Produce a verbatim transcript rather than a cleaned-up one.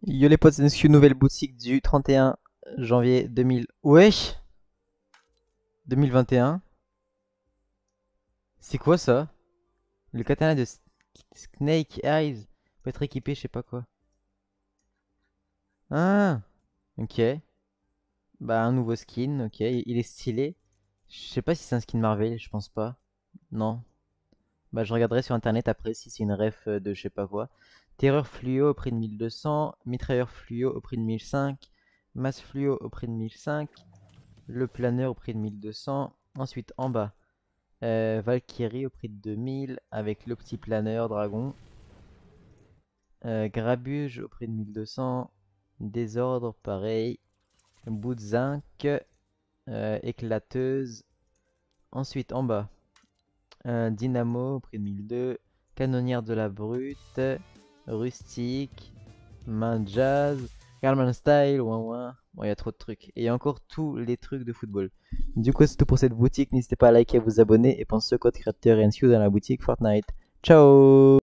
Yo les potes, c'est une nouvelle boutique du trente et un janvier deux mille. Wesh deux mille vingt et un. C'est quoi ça? Le katana de S- Snake Eyes peut être équipé, je sais pas quoi. Ah, ok. Bah un nouveau skin, ok. Il est stylé. Je sais pas si c'est un skin Marvel, je pense pas. Non. Bah je regarderai sur internet après si c'est une ref euh, de je sais pas quoi. Terreur fluo au prix de mille deux cents. Mitrailleur fluo au prix de mille cinq. Masse fluo au prix de mille cinq. Le planeur au prix de mille deux cents. Ensuite, en bas, euh, Valkyrie au prix de deux mille avec le petit planeur dragon. Euh, Grabuge au prix de mille deux cents. Désordre, pareil. Bout de zinc. Euh, éclateuse. Ensuite, en bas, euh, Dynamo au prix de mille deux cents. Canonnière de la brute. Rustique. Main jazz. Carman Style, ouin ouin. Bon, il y a trop de trucs. Et il y a encore tous les trucs de football. Du coup, c'est tout pour cette boutique. N'hésitez pas à liker, à vous abonner. Et pensez au code créateur et N C U dans la boutique Fortnite. Ciao!